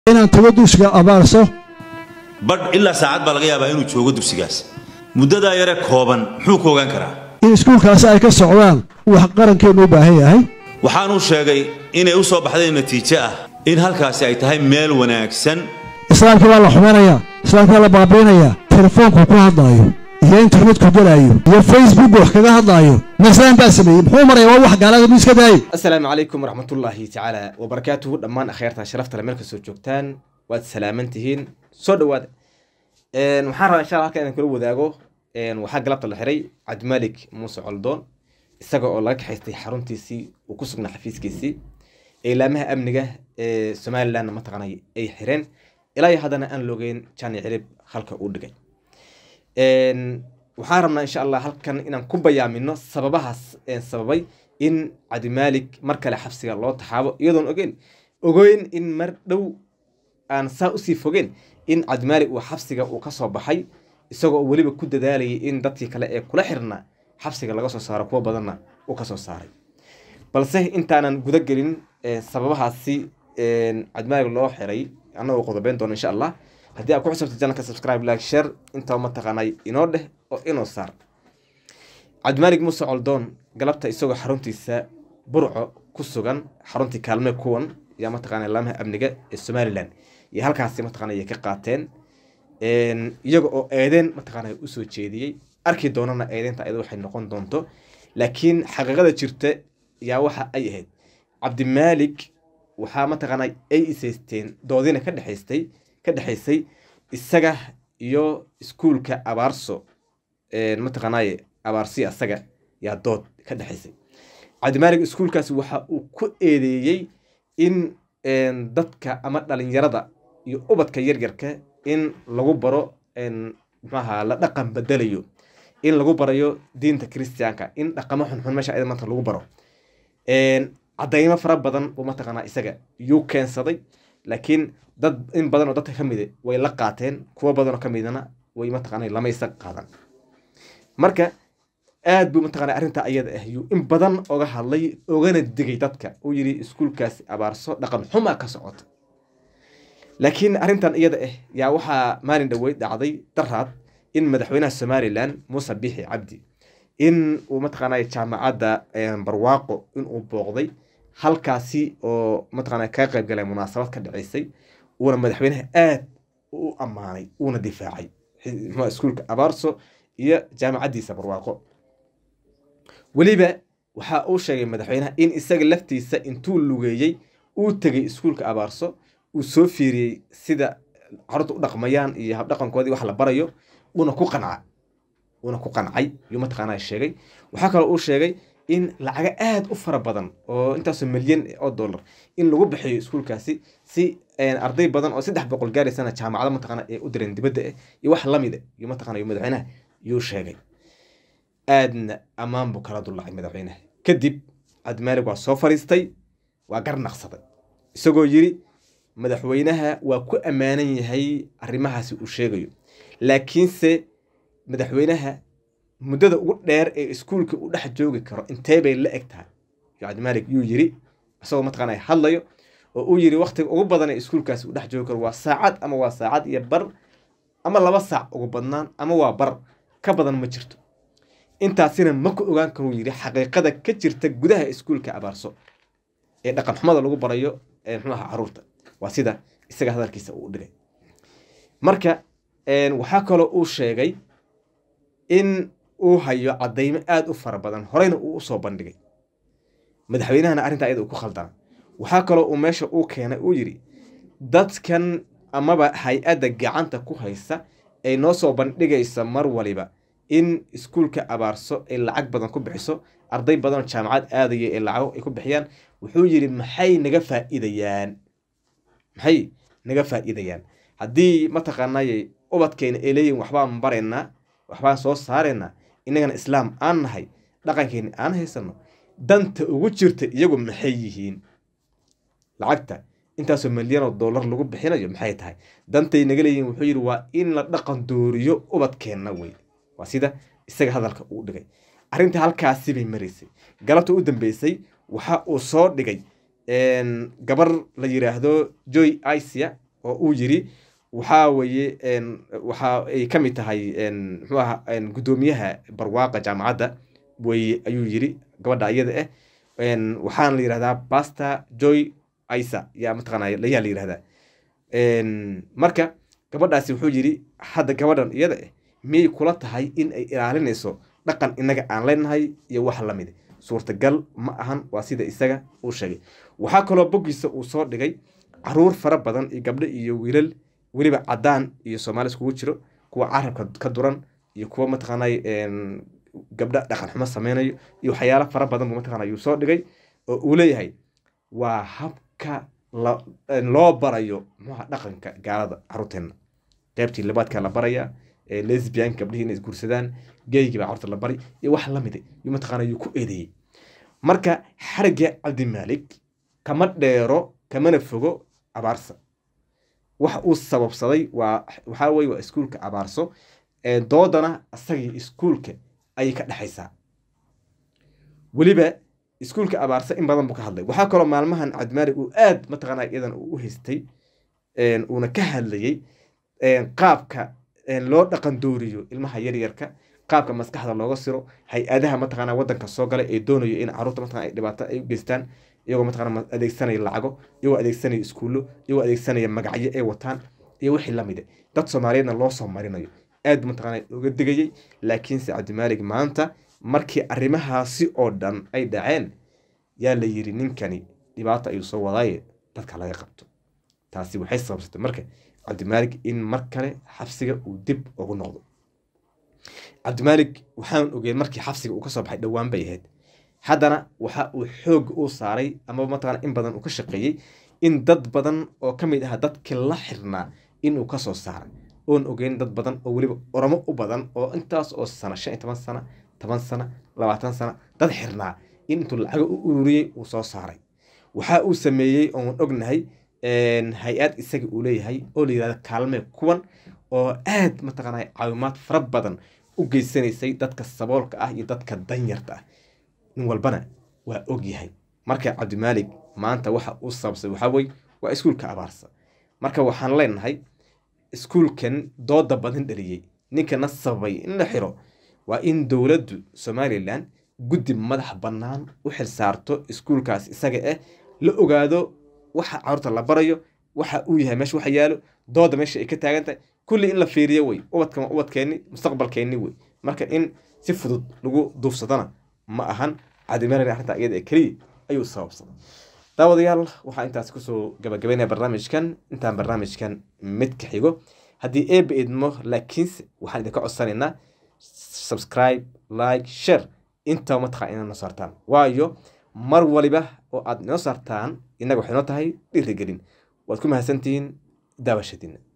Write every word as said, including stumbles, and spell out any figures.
inaan tago dugsiga abaarso badh ilaa saacad baa laga yaabaa inuu joogo dugsigaas muddada yare kooban muxuu ku ogaan karaa in iskuulkaasi ay ka socdaan wax qarankeenu u baahan yahay waxaanu sheegay inay u soo baxday natiijo ah in halkaasi ay tahay meel wanaagsan islaamka waa la xumeynaya islaamka la baabiinaya telefoonku ku hadlaayo iyo internetku galayo iyo facebook wax kaga hadlaayo nasaan baa sameeyay muxuu maray waa wax gaalada miiska daay assalaamu calaykum waraxmatullaahi tacaala wabarakaatuhu dhammaan akhayrta sharafta la meelka soo joogtaan waad salaamantihiin soo dhawaada een waxaan rabaa insha Allah halka inaan kula wadaago een waxa galabta la xiray Cabdimaalik Muuse Coldoon isaga oo laga xaystay xaruntiisii uu ku sugnaa xafiiskiisii ilaamaha amniga ee Soomaaliland ma taqaanay ay xireen ilaa haddana aan loogeyn jani cirib halka uu dhigay een waxaan rabnaa insha Allah halkan inaan ku bayaamino sababahaas ee sababay in Cabdimaalik mar kale xabsiga loo taxaabo iyadoon ogeyn ogeyn in mar dhow aan saa u sii fogeen in Cabdimaalik uu xabsiga uu ka soo baxay isagoo waliba ku dadaalayay in dadkii kale ee kula xirna xabsiga laga soo saaro kuwa badanna uu ka soo saaray balse intaanan guda gelin sababahaasi ee Cabdimaalik loo xiray anagoo qodobeen doon insha Allah haddii aad ku xusubtay channelka subscribe like share inta ma taqaanay inoo dheh oo inoo saar Cabdimaalik Muuse Coldoon galabta isagoo xaruntiisa burco ku sugan xaruntii kaalme kuwan yaa ma taqaanay laamaha amniga ee Soomaaliland iyo halkaas ma taqaanay ka qaateen een iyaga oo eedeen ma taqaanay u soo jeediyay arki doonana eedeenta ayadu waxay noqon doonto laakiin xaqiiqada jirta yaa waxa ay ahayd Cabdimaalik waxa ma taqaanay ay isaysteen doodina ka dhaxaystay ka dhaxaysay isaga iyo iskuulka abaarso een ma taqaanay abaarsi asaga yaa dood ka dhaxaysay Cabdimaalik iskuulkaas waxa uu ku eedeeyay in een dadka ama dhalinyarada iyo ubadka yaryarka in lagu baro een maxaa la dhaqan bedelayo in lagu barayo diinta Kristiyaanka in dhaqamo xun xun meesha ay maanta lagu baro een cadaymo fara badan oo ma taqaanaa isaga uu keensaday laakiin dad in badan oo dadka kamid way la qaateen kuwa badan oo kamidana way ma taqaanay lama isag qaadan marka aad buu ma taqaanay arinta ayada ah uu in badan oga hadlay ogana digay dadka uu yiri iskuulkaas abaarso dhaqan xuma ka socoto laakiin arintan iyada ah yaa waxa maalin dhaweyd dhacday daraad in madaxweynaha Soomaaliland Muuse Biixi Cabdi in uu ma taqaanay jaamacadda barwaaqo in uu booqday halkaasi oo ma taqaanay ka qayb galay munaasabad ka dhaceysay uu madaxweynaha aad u amaanay uu difaacay ma iskuulka abaarso iyo jaamacadiisa barwaaqo waliba waxa uu sheegay madaxweynaha in isaga laftiisa intuu lugeeyay uu tagay iskuulka abaarso uu soo fiiriyay sida carruurtu u dhaqmayaan iyo hab dhaqankoodii wax la barayo una ku qancay una ku qancay iyo ma taqaanay sheegay waxa kale uu sheegay in lacag aad u fara badan oo intaas milyan oo dollar in lagu bixiyo iskuulkaasi si arday badan oo saddex boqol gaaraysan jaamacada ma taqaanay ee u direen dibadda iyo wax la mid ah iyo ma taqaanay madaxweynaha iyo sheegay aadna amaan buu kala dulacay madaxweynaha kadib Cabdimaalik waa soo fariistay waa garnaqsaday isagoo yiri madaxweynaha waa ku amaanan yahay arrimahaasi uu sheegayo laakiinse madaxweynaha muddada ugu dheer ee iskuulka u dhex joogi karo intee bay la eg tahay Cabdimaalik yuu yiri asagoo ma taqaanay hadlayo oo uu yiri waqtiga ugu badan ee iskuulkaasi u dhex joogi karo waa saacad ama waa saacad iyo bar ama laba saac ugu badnaan ama waa bar ka badan ma jirto intaasina ma ku ogaan karo yiri xaqiiqada ka jirta gudaha iskuulka abaarso ee dhaqan xumada lagu barayo ee xumaha carruurta waa sida isaga hadalkiisa uu dhigay marka een waxa kale uu sheegay in uu hayo cadaymo aad u fara badan horeyna uu soo bandhigay madaxweynahana arinta ayada uu ku khaldan waxa kale uu meesha uu keenay uu yiri dadkan amaba hay'adda gacanta ku haysa ay noo soo bandhigaysa mar waliba in iskuulka abaarso ay lacag badan ku bixiso arday badan jaamacad aadaya ee lacag ay ku bixiyaan wuxuu yiri maxay naga faa'iidayaan maxay naga faa'iidayaan haddii ma taqaanay ubadkeena ay leeyihiin waxbaan bareynaa waxbaan soo saareyna inagana islaam aan nahay dhaqankeena aan haysano danta ugu jirta iyagu maxay yihiin lacagta intaas oo milyan oo dollar lagu bixinayo maxay tahay dantay naga leeyihiin wuxuu yiri waa in la dhaqan dooriyo ubadkeena way waa sida isaga hadalka uu dhigay arinta halkaasi bay mareysay galabta u dambeysay waxa uu soo dhigay een gabar la yiraahdo Joy Asia oo uu yiri waxaa weeye waxa ay ka mid tahay muxuu ahaa gudoomiyaha barwaaqa jaamacadda way ayuu yiri gabadha iyada ah waxaan la yiraahdaa Pastor Joy Aisa yaa mataqaanaa la yaa la yiraahdaa marka gabadhaasi wuxuu yiri hadda gabadhan iyada ah miyay kula tahay in ay ilaalinayso dhaqan inaga aan leenahay iyo wax la mid suurtagal ma ahan waa sida isaga uu sheegay waxa kaloo bogiisa uu soo dhigay caruur fara badan iyo gabdho iyo wiilal waliba cadaan iyo Soomaali iskugu jiro kuwa carabka ka duran iyo kuwa mataqaanay gabdha dhaqan xumo sameynayo iyo waxyaalo fara badan buu mataqaanay uu soo dhigay oo uu leeyahay waa habka loo barayo muxa dhaqanka gaalada caruurteena qaybtii labaadka la baraya lesbian gabdhihiin is guursadaan gayga baa carruurta la bari iyo wax la mid ah iyo mataqaanay ku eedeeyay marka xariga Cabdi Maalik kama dheero kamana fogo abaarsa waxa uu sababsaday waa waxa weey waa iskuulka abaarso ee doodana asagii iskuulka ay ka dhaxaysaa waliba iskuulka abaarso in badan buu ka hadlay waxa kale maalmahan Cabdi Maalik uu aad mataqaanay iyadan uu haystay een una ka hadlayay een qaabka loo dhaqan dooriyo ilmaha yar yarka qaabka maskaxda looga siro hay-adaha mataqaanaa wadanka soo galay ee doonayo in caruurta mataqaanaa ay dhibaato ay u geystaan iyagoo mataqaanaa adeegsanaya lacago iyagoo adeegsanaya iskuulo iyagoo adeegsanaya magacyo ay wataan iyo wixii la mid ah dad Soomaaliyeedna loo soo marinayo aad mataqaanaa uga digayay laakiin si Cabdi Maalik maanta markii arrimahaasi oo dhan ay dhaceen yaa la yiri ninkani dhibaato ay soo wadaay dadka laga qabto taasi waxay sababtay marka Cabdi Maalik in mar kale xabsiga uu dib ugu noqdo Cabdi Maalik waxaan ogeyn markii xabsiga uu ka soo baxay dhawaan bay ahayd haddana waxa uu xoog u saaray ama mataqaanaa in badan uu ka shaqeeyay in dad badan oo ka mid ah dadkii la xirnaa in uu ka soo saaray oon ogeyn dad badan oo waliba oramo u badan oo intaas oo sano shan iyo toban sano toban sano labaatan sano dad xirnaa in intuu lacag u ururiyay uu soo saaray waxa uu sameeyay oo ognahay een hay-ad isaga uu leeyahay oo la yiraahdo kaalme kuwan oo aad mataqaanaa caawimaad fara badan u geysanaysay dadka saboolka ah iyo dadka danyarta ah nin walbana waa og yahay marka Cabdi Maalik maanta waxa uu sababsay waxa way waa iskuulka abaarsa marka waxaan leenahay iskuulkan dooda badan dhaliyay ninkana sababay in la xiro waa in dawladdu Somaliland guddi madax bannaan u xil saarto iskuulkaas isaga ah la ogaado waxa caruurta la barayo waxa uu yahay meesha waxa yaalo dooda meesha ay ka taagantahay kulli in la fiiriyo way ubadka ubadkeeni mustaqbalkeeni way marka in si fudud lagu duufsadana ma ahan Cabdi Maalik arrinta iyada ee kaliya ayuu sababsaday daawadayaal waxa intaas ku soo gabagabeynaa barnaamijkan intaan barnaamijkan mid ka xigo haddii ay baydmo laakiin waxaan idinka codsanaynaa subscribe like share inta ma tahay inaad noo saartaan waayo mar waliba oo aad noo saartaan inaga waxay noo tahay dhiirigelin waad ku mahadsantihiin daawashadiina